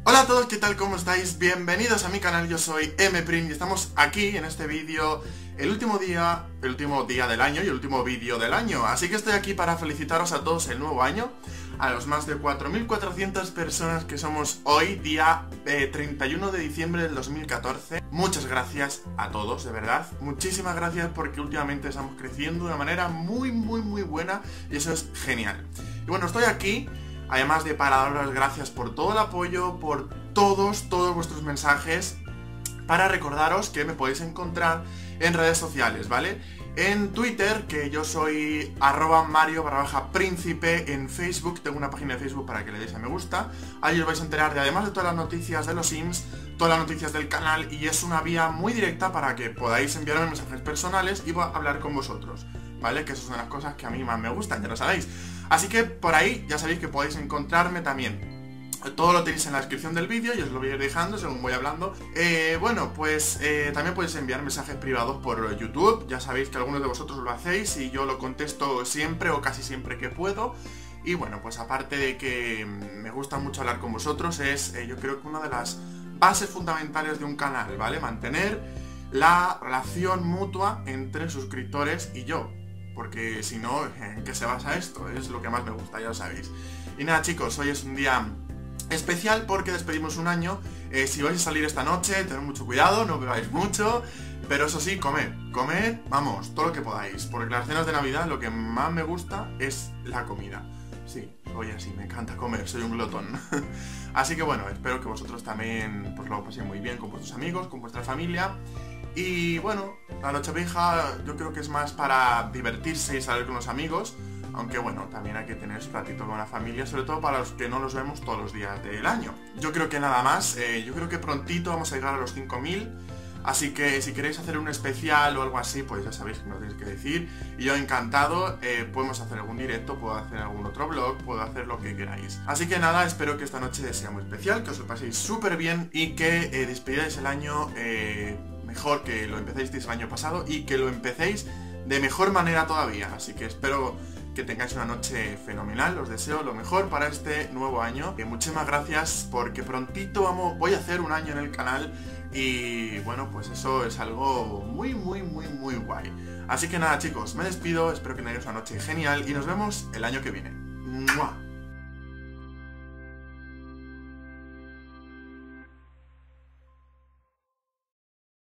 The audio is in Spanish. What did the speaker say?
Hola a todos, ¿qué tal? ¿Cómo estáis? Bienvenidos a mi canal, yo soy Mprint y estamos aquí en este vídeo, el último día del año y el último vídeo del año. Así que estoy aquí para felicitaros a todos el nuevo año, a los más de 4.400 personas que somos hoy, día 31 de diciembre del 2014. Muchas gracias a todos, de verdad. Muchísimas gracias porque últimamente estamos creciendo de una manera muy buena y eso es genial. Y bueno, estoy aquí además de para daros las gracias por todo el apoyo, por todos vuestros mensajes, para recordaros que me podéis encontrar en redes sociales, ¿vale? En Twitter, que yo soy @Mario_Príncipe, en Facebook, tengo una página de Facebook para que le deis a me gusta, ahí os vais a enterar de, además de todas las noticias de los Sims, todas las noticias del canal, y es una vía muy directa para que podáis enviarme mensajes personales y hablar con vosotros, ¿vale? Que esas son las cosas que a mí más me gustan, ya lo sabéis. Así que por ahí ya sabéis que podéis encontrarme también. Todo lo tenéis en la descripción del vídeo y os lo voy a ir dejando según voy hablando. Bueno, pues también podéis enviar mensajes privados por YouTube. Ya sabéis que algunos de vosotros lo hacéis y yo lo contesto siempre o casi siempre que puedo. Y bueno, pues aparte de que me gusta mucho hablar con vosotros, es yo creo que una de las bases fundamentales de un canal, ¿vale? Mantener la relación mutua entre suscriptores y yo. Porque si no, ¿en qué se basa esto? Es lo que más me gusta, ya lo sabéis. Y nada, chicos, hoy es un día especial porque despedimos un año. Si vais a salir esta noche, tened mucho cuidado, no bebáis mucho. Pero eso sí, comed, vamos, todo lo que podáis. Porque las cenas de Navidad lo que más me gusta es la comida. Sí, soy así, me encanta comer, soy un glotón. Así que bueno, espero que vosotros también pues lo paséis muy bien con vuestros amigos, con vuestra familia. Y bueno, la Nochevieja yo creo que es más para divertirse y salir con los amigos, aunque bueno, también hay que tener su ratito con la familia, sobre todo para los que no los vemos todos los días del año. Yo creo que nada más, yo creo que prontito vamos a llegar a los 5.000, así que si queréis hacer un especial o algo así, pues ya sabéis que me lo tenéis que decir, y yo encantado, podemos hacer algún directo, puedo hacer algún otro vlog, puedo hacer lo que queráis. Así que nada, espero que esta noche sea muy especial, que os lo paséis súper bien y que despidáis el año mejor que lo empecéis el año pasado y que lo empecéis de mejor manera todavía. Así que espero que tengáis una noche fenomenal, os deseo lo mejor para este nuevo año. Muchísimas gracias porque prontito voy a hacer un año en el canal y bueno, pues eso es algo muy guay. Así que nada, chicos, me despido, espero que tengáis una noche genial y nos vemos el año que viene. ¡Mua!